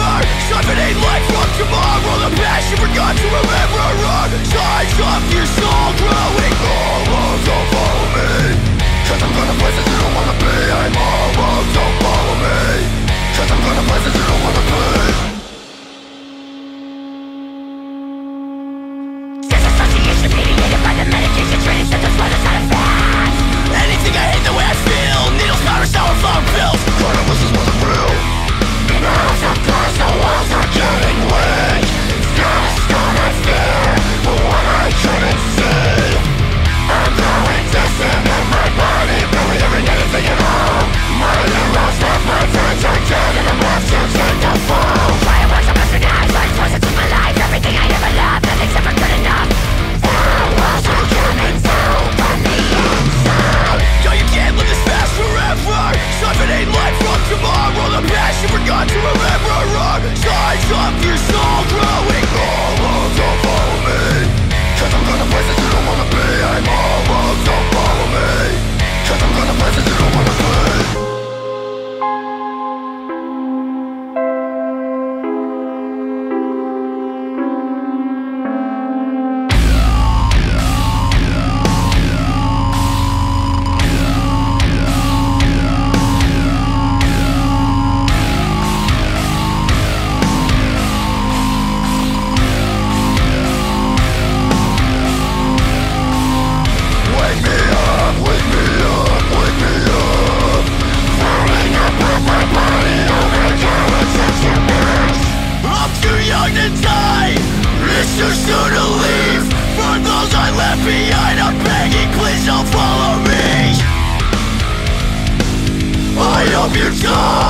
forever. Siphoning life from tomorrow. The passion forgot to remember our signs of your soul growing. Alone, don't follow me, 'cause I'm going to places you don't wanna be. I'm alone, don't follow me, 'cause I'm going to places you don't wanna be. Disassociation mediated by the medication training symptoms, but it's not a fact. Anything I hate the way I feel. Needles, powder, sour, flower pills. Cannabis wasn't real. Now's of course the walls are getting weak. Not a storm I fear, but one I couldn't see. I'm growing distant in my body, barely hearing anything at all. My heroes left, my friends are dead, and I'm left to take the fall. Fireworks are bastardized like poisons in my life. Everything I ever loved, nothing's ever good enough. The walls are coming through from the inside. No, you can't live this fast forever. Siphoning life from tomorrow. The passion forgot to remember our signs of your soul growing. Alone, don't follow me, 'cause I'm going to places you don't wanna be. I'm alone, don't follow me, 'cause I'm going to places you don't wanna be. Hope you die.